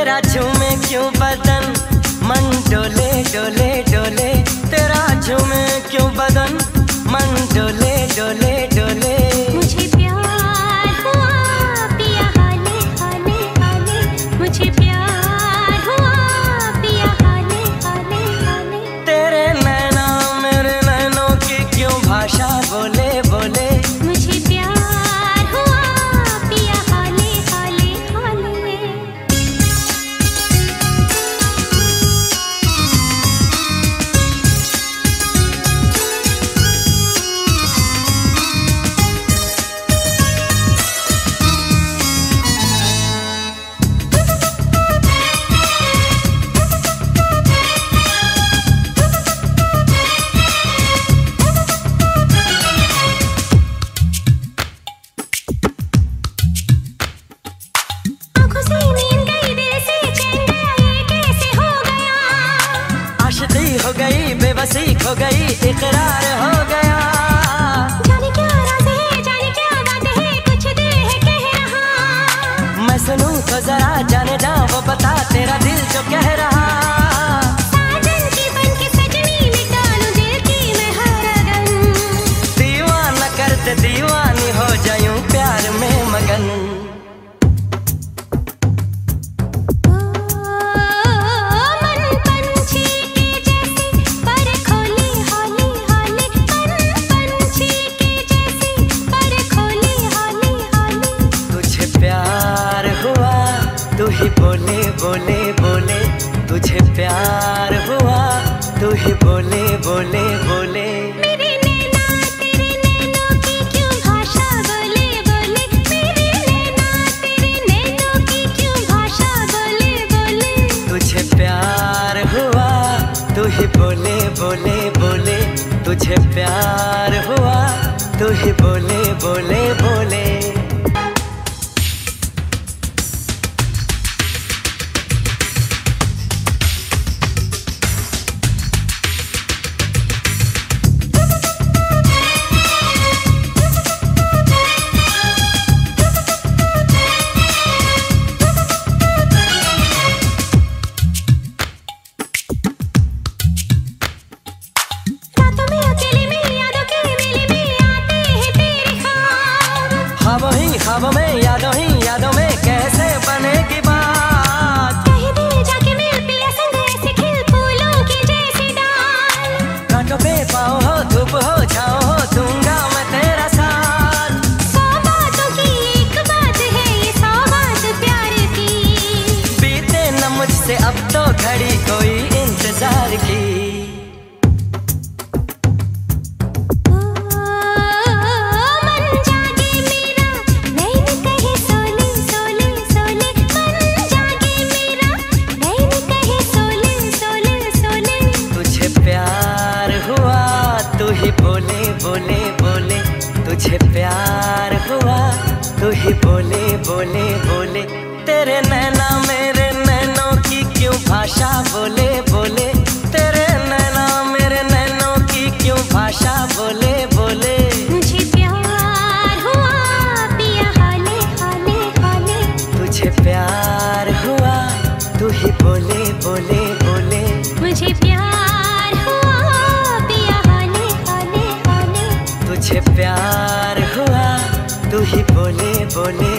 तेरा झूमे क्यों बदन, मन डोले डोले डोले। तेरा झूमे क्यों बदन, मन डोले डोले डोले। मुझे प्यार हुआ पिया हाले हाले हाले, मुझे प्यार हुआ पिया हाले हाले हाले। तेरे नैना मेरे नैनों की क्यों भाषा बोले बोले। मुझे प्यार हुआ पिया हाले हाले हाले। हो गई बेबसी खो गई इकरार हो गया। जाने क्या राज है, जाने क्या बात है, कुछ दिल है कह रहा। मैं सुनूं तो जरा जाने जा वो बता तेरा दिल जो कह रहा। साजन की बन के सजनी निकालूं दिल की मैं हर अगन। दीवाना करते दीवानी हो जायूं प्यार में मगन। तू ही बोले बोले बोले, तुझे प्यार हुआ तू ही बोले बोले बोले। मेरे नैना तेरे नैनों की क्यों भाषा बोले बोले। मेरे नैना तेरे नैनों की क्यों भाषा बोले बोले। तुझे प्यार हुआ तू ही बोले बोले बोले, तुझे प्यार हुआ तू ही बोले बोले बोले। ख्वाबों में यादों में कैसे बनेगी बात। कहीं दिल जाके मिल पिया संग ऐसे खिल फूलों की जैसी डाल। कांटों पे पाँव हो धूप हो छाँव हो दूंगा मैं तेरा साथ। 100 बातों की एक बात है ये 100 बात प्यार की। बीते न मुझसे अब तो घड़ी कोई इंतजार की। तू ही बोले बोले बोले, तुझे प्यार हुआ तू ही बोले बोले बोले। तेरे नैना मेरे नैनों की क्यों भाषा बोले बोले। तेरे नैना मेरे नैनों की क्यों भाषा बोले बोले। मुझे प्यार हुआ पिया हाले हाले हाले। तुझे प्यार हुआ तू ही बोले बोले बोले। मुझे प्यार हुआ पिया हाले हाले हाले। तुझे प्यार हुआ तू ही बोले बोले